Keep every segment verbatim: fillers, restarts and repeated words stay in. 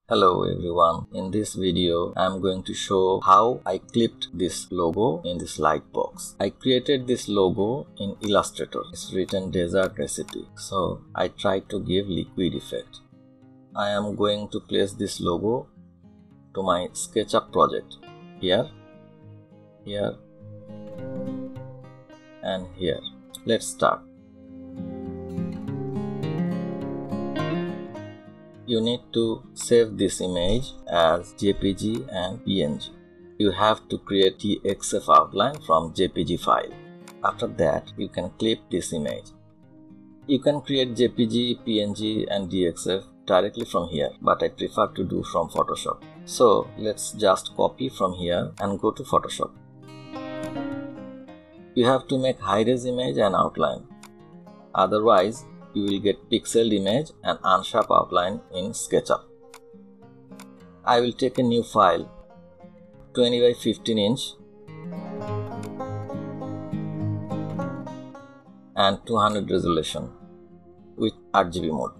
Hello everyone, in this video I am going to show how I clipped this logo in this light box. I created this logo in Illustrator. It's written desert recipe, so I tried to give liquid effect. I am going to place this logo to my SketchUp project here, here and here. Let's start. You need to save this image as J P G and P N G. You have to create the D X F outline from J P G file. After that, you can clip this image. You can create J P G, P N G and D X F directly from here, but I prefer to do from Photoshop. So let's just copy from here and go to Photoshop. You have to make high-res image and outline. Otherwise, you will get pixeled image and unsharp outline in SketchUp. I will take a new file, twenty by fifteen inch and two hundred resolution with R G B mode.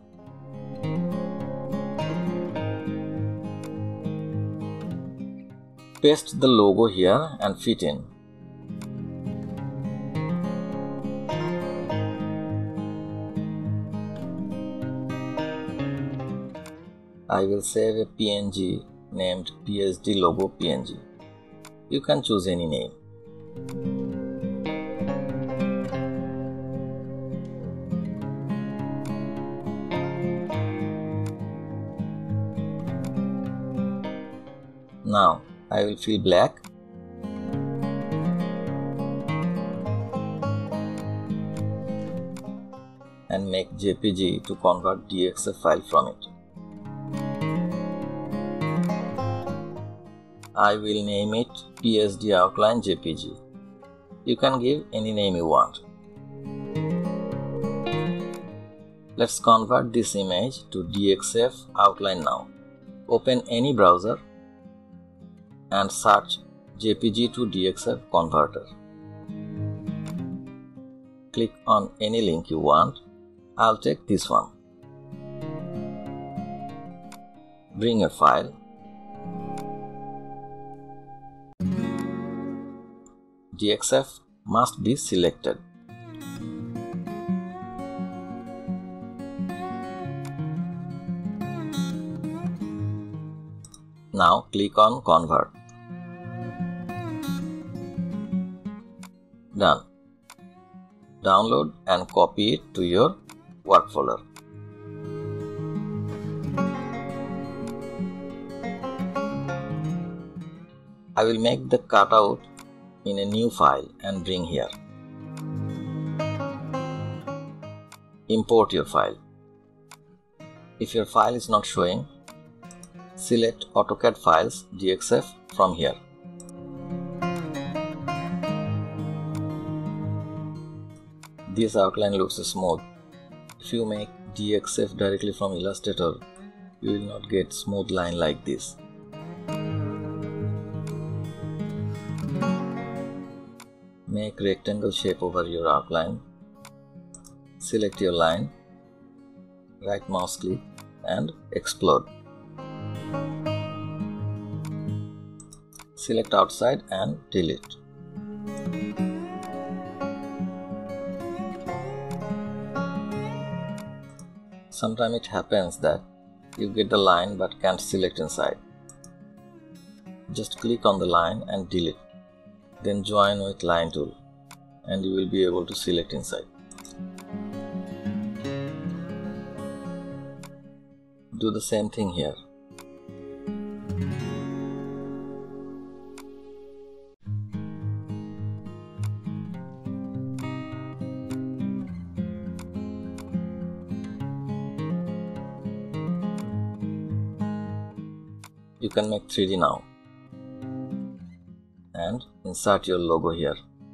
Paste the logo here and fit in. I will save a P N G named P S D logo P N G. You can choose any name. Now I will fill black and make J P G to convert D X F file from it. I will name it P S D outline J P G. You can give any name you want. Let's convert this image to D X F outline now. Open any browser and search J P G to D X F converter. Click on any link you want. I'll take this one. Bring a file. D X F must be selected. Now click on Convert. Done. Download and copy it to your work folder. I will make the cutout in a new file and bring here. Import your file. If your file is not showing, select AutoCAD Files D X F from here. This outline looks smooth. If you make D X F directly from Illustrator, you will not get smooth line like this. Make rectangle shape over your outline. Select your line, right mouse click and explode. Select outside and delete. Sometimes it happens that you get the line but can't select inside. Just click on the line and delete. Then join with line tool and you will be able to select inside. Do the same thing here. You can make three D now and insert your logo here.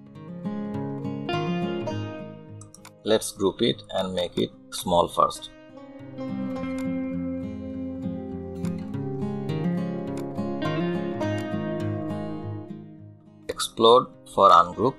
Let's group it and make it small first. Explode for ungroup.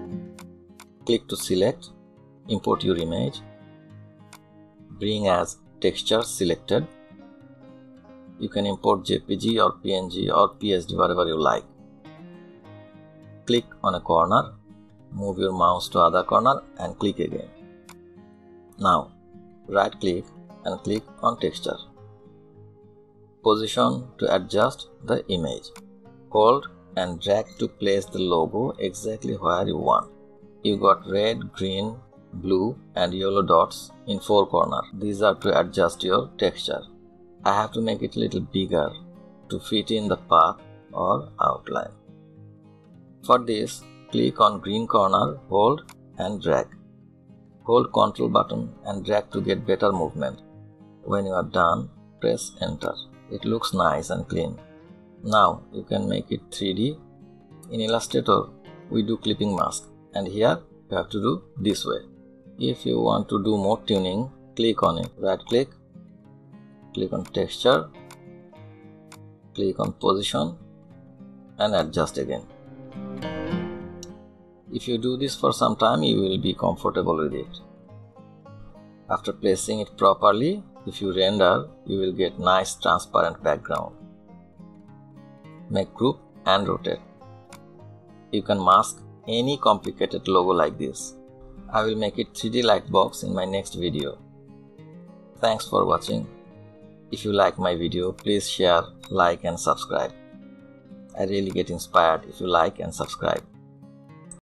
Click to select, import your image, bring as texture selected. You can import J P G or P N G or P S D, whatever you like. Click on a corner, move your mouse to other corner and click again. Now right click and click on texture. Position to adjust the image. Hold and drag to place the logo exactly where you want. You got red, green, blue and yellow dots in four corners. These are to adjust your texture. I have to make it a little bigger to fit in the path or outline. For this, click on green corner, hold and drag. Hold Ctrl button and drag to get better movement. When you are done, press enter. It looks nice and clean. Now you can make it three D. In Illustrator, we do clipping mask and here you have to do this way. If you want to do more tuning, click on it. Right click, click on texture, click on position and adjust again. If you do this for some time, you will be comfortable with it. After placing it properly, if you render, you will get nice transparent background. Make group and rotate. You can mask any complicated logo like this. I will make it three D light box in my next video. Thanks for watching. If you like my video, please share, like and subscribe. I really get inspired if you like and subscribe.